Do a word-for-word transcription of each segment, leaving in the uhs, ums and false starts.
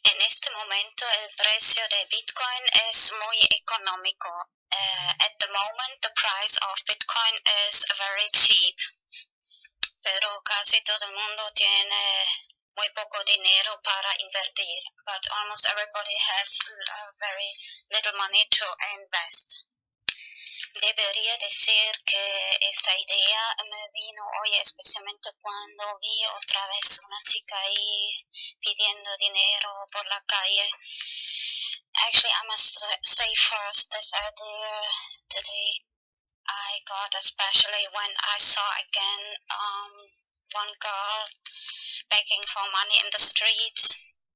En este momento el precio de Bitcoin es muy económico. Uh, at the moment the price of Bitcoin is very cheap. Pero casi todo el mundo tiene muy poco dinero para invertir. But almost everybody has uh, very little money to invest. Debería decir que esta idea me vino hoy especialmente cuando vi otra vez una chica ahí pidiendo dinero por la calle. Actually, I must say first, this idea today I got especially when I saw again um, one girl begging for money in the street.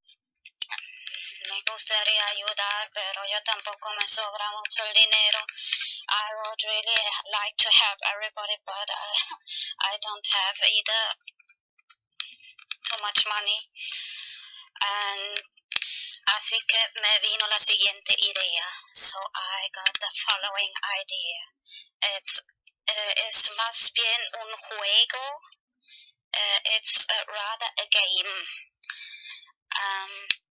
Me gustaría ayudar, pero yo tampoco me sobra mucho el dinero. I would really like to help everybody, but I, I don't have either too much money. And así que me vino la siguiente idea. So I got the following idea. It's, uh, it's más bien un juego. Uh, it's uh, rather a game. Um,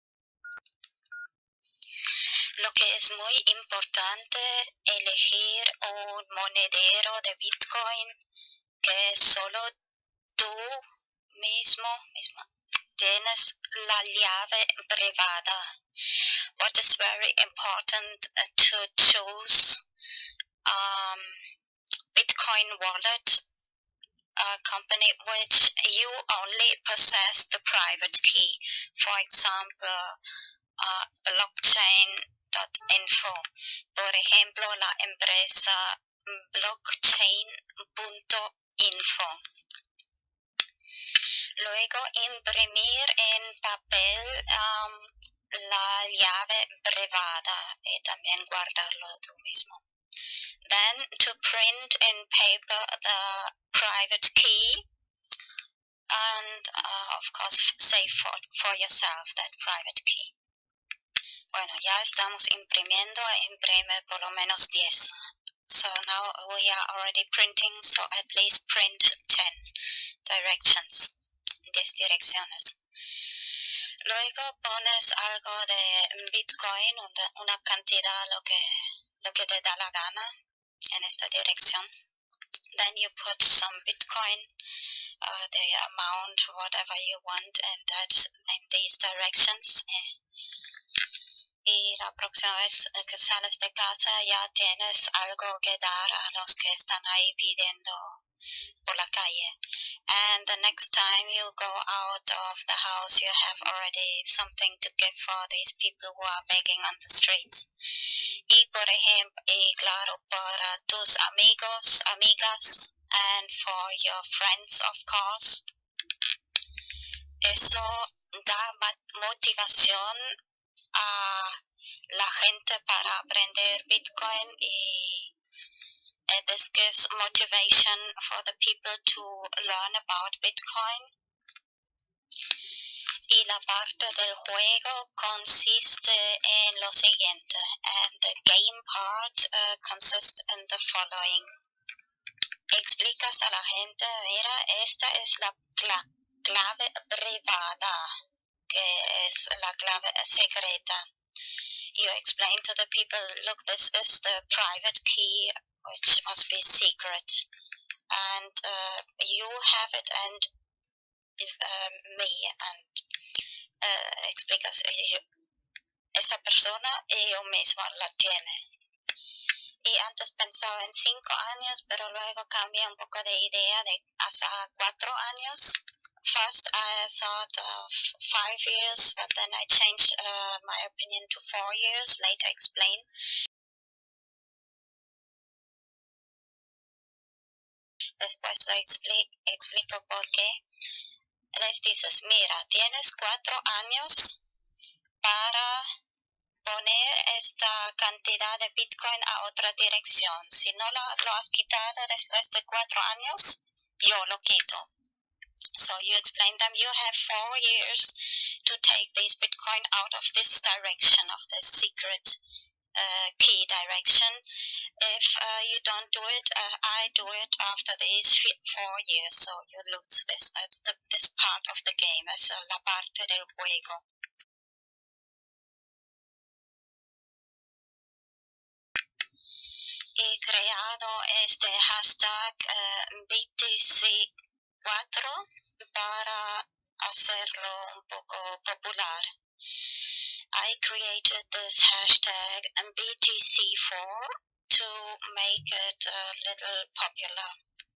Lo que es muy importante elegir un monedero de Bitcoin que solo tú mismo, mismo tienes la llave privada. What is very important uh, to choose um, Bitcoin wallet uh, company which you only possess the private key. For example, uh, blockchain Info. Por ejemplo, la empresa blockchain punto info. Luego, imprimir en papel um, la llave privada y también guardarlo tú mismo. Then, to print in paper the private key and, uh, of course, save for, for yourself that private key. Bueno, ya estamos imprimiendo, imprime por lo menos diez. So now we are already printing, so at least print ten directions, diez direcciones. Luego pones algo de Bitcoin, una, una cantidad, lo que, lo que te da la gana en esta dirección. Then you put some Bitcoin, uh, the amount, whatever you want, and that in these directions. Y la próxima vez que sales de casa ya tienes algo que dar a los que están ahí pidiendo por la calle. And the next time you go out of the house, you have already something to give for these people who are begging on the streets. Y por ejemplo, y claro, para tus amigos, amigas, and for your friends, of course. Eso da motivación a la gente para aprender Bitcoin y uh, this gives motivation for the people to learn about Bitcoin. Y la parte del juego consiste en lo siguiente, and the game part uh, consists in the following. Explicas a la gente, mira, esta es la cla clave privada, que es la clave secreta. You explain to the people, look, this is the private key, which must be secret. And uh, you have it, and uh, me, and uh, explicas, esa persona y yo mismo la tiene. Y antes pensaba en cinco años, pero luego cambié un poco de idea de hasta cuatro años. First, I thought of five years, but then I changed uh, my opinion to four years. Later, explain. Después lo expli explico por qué. Les dices, mira, tienes cuatro años para poner esta cantidad de Bitcoin a otra dirección. Si no lo, lo has quitado después de cuatro años, yo lo quito. So you explain them, you have four years to take this Bitcoin out of this direction, of this secret uh, key direction. If uh, you don't do it, uh, I do it after these four years, so you lose this. That's the, this part of the game, es la parte del juego. he creado este hashtag uh, B T C cuatro para hacerlo un poco popular. I created this hashtag B T C four to make it a little popular.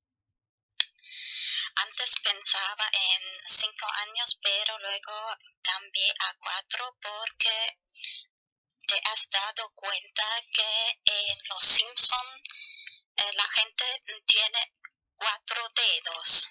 Antes pensaba en cinco años, pero luego cambié a cuatro porque te has dado cuenta que en Los Simpson eh, la gente tiene cuatro dedos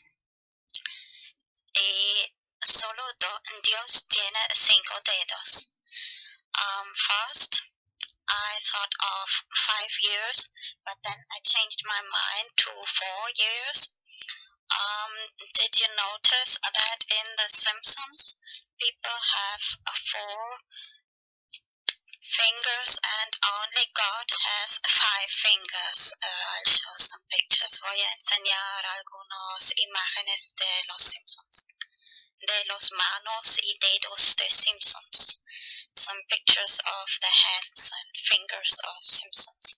y solo do, Dios tiene cinco dedos. Um, first, I thought of five years, but then I changed my mind to four years. Um, did you notice that in The Simpsons, people have uh, four fingers and only God has five fingers? Uh, I'll show some pictures. Voy a enseñar algunas imágenes de Los Simpsons, de los manos y dedos de Simpsons. Some pictures of the hands and fingers of Simpsons.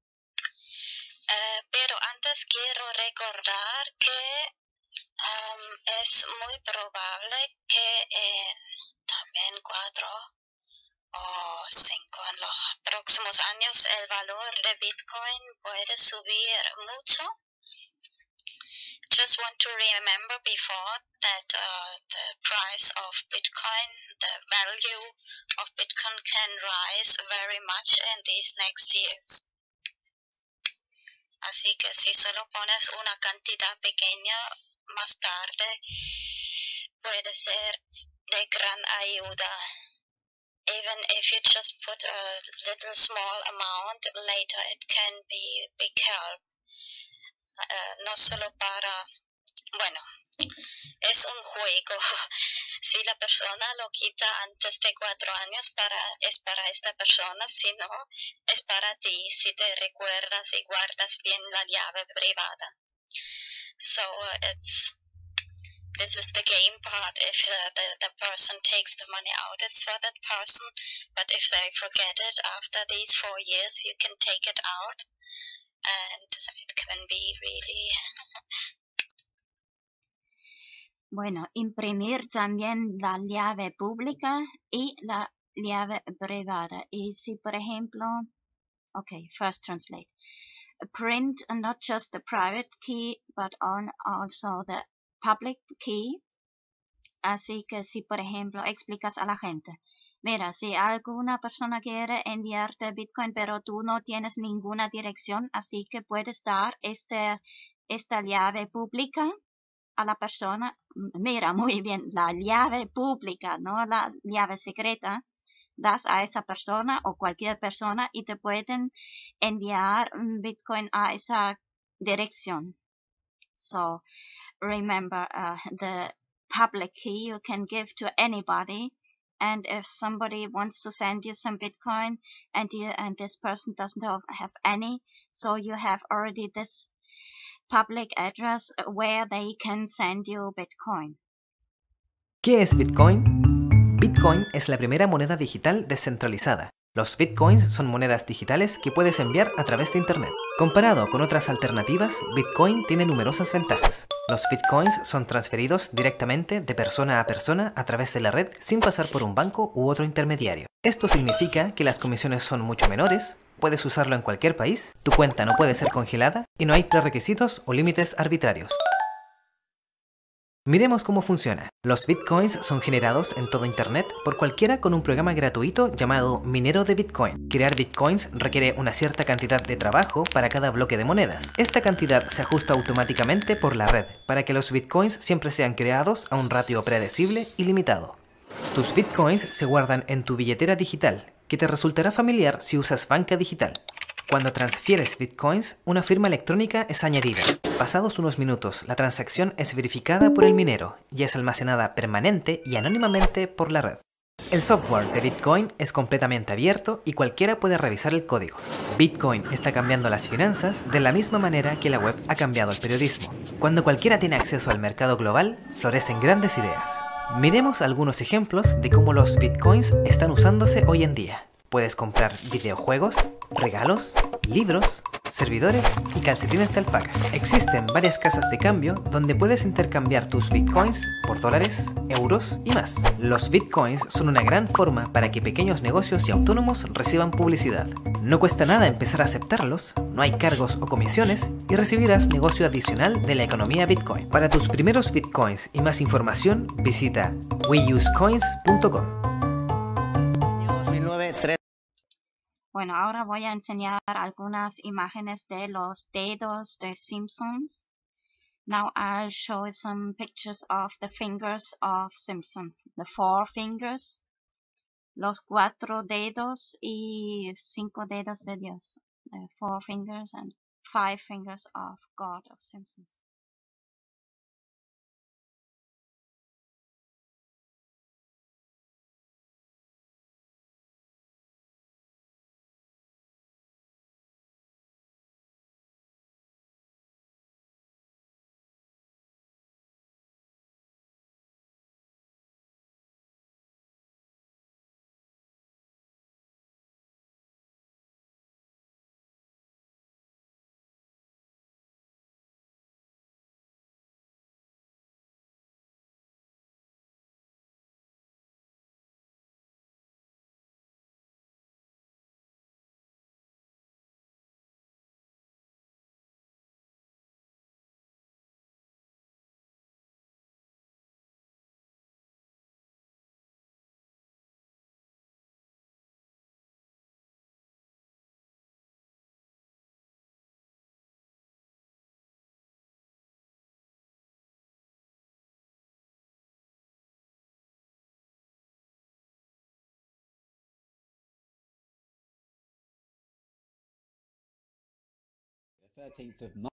Uh, pero antes quiero recordar que um, es muy probable que en también cuatro o cinco en los próximos años el valor de Bitcoin puede subir mucho. Just want to remember before that uh, the price of Bitcoin, the value of Bitcoin can rise very much in these next years. Así que si solo pones una cantidad pequeña, más tarde puede ser de gran ayuda. Even if you just put a little small amount, later it can be big help. Uh, no solo para, bueno, es un juego. Si la persona lo quita antes de cuatro años, para, es para esta persona, si no, es para ti, si te recuerdas y guardas bien la llave privada. So uh, it's, this is the game part. If uh, the, the person takes the money out, it's for that person. But if they forget it after these four years, you can take it out. And it can be really... Bueno, imprimir también la llave pública y la llave privada. Y si, por ejemplo, okay, first translate. Print not just the private key, but on also the public key. Así que si, por ejemplo, explicas a la gente, mira, si alguna persona quiere enviarte Bitcoin, pero tú no tienes ninguna dirección, así que puedes dar este, esta llave pública a la persona. Mira, muy bien, la llave pública, no la llave secreta, das a esa persona o cualquier persona y te pueden enviar Bitcoin a esa dirección. So, remember, uh, the public key you can give to anybody. And if somebody wants to send you some Bitcoin and you, and this person doesn't have, have any, so you have already this public address where they can send you Bitcoin. ¿Qué es Bitcoin? Bitcoin es la primera moneda digital descentralizada. Los Bitcoins son monedas digitales que puedes enviar a través de Internet. Comparado con otras alternativas, Bitcoin tiene numerosas ventajas. Los Bitcoins son transferidos directamente de persona a persona a través de la red sin pasar por un banco u otro intermediario. Esto significa que las comisiones son mucho menores, puedes usarlo en cualquier país, tu cuenta no puede ser congelada y no hay prerequisitos o límites arbitrarios. Miremos cómo funciona. Los Bitcoins son generados en todo Internet por cualquiera con un programa gratuito llamado minero de Bitcoin. Crear Bitcoins requiere una cierta cantidad de trabajo para cada bloque de monedas. Esta cantidad se ajusta automáticamente por la red para que los Bitcoins siempre sean creados a un ratio predecible y limitado. Tus Bitcoins se guardan en tu billetera digital, que te resultará familiar si usas banca digital. Cuando transfieres Bitcoins, una firma electrónica es añadida. Pasados unos minutos, la transacción es verificada por el minero y es almacenada permanente y anónimamente por la red. El software de Bitcoin es completamente abierto y cualquiera puede revisar el código. Bitcoin está cambiando las finanzas de la misma manera que la web ha cambiado el periodismo. Cuando cualquiera tiene acceso al mercado global, florecen grandes ideas. Miremos algunos ejemplos de cómo los Bitcoins están usándose hoy en día. Puedes comprar videojuegos, regalos, libros, servidores y calcetines de alpaca. Existen varias casas de cambio donde puedes intercambiar tus bitcoins por dólares, euros y más. Los bitcoins son una gran forma para que pequeños negocios y autónomos reciban publicidad. No cuesta nada empezar a aceptarlos, no hay cargos o comisiones y recibirás negocio adicional de la economía Bitcoin. Para tus primeros bitcoins y más información, visita we use coins punto com. Bueno, ahora voy a enseñar algunas imágenes de los dedos de Simpsons. Now I'll show some pictures of the fingers of Simpson. The four fingers, los cuatro dedos y cinco dedos de Dios. The four fingers and five fingers of God of Simpsons. thirteenth of March.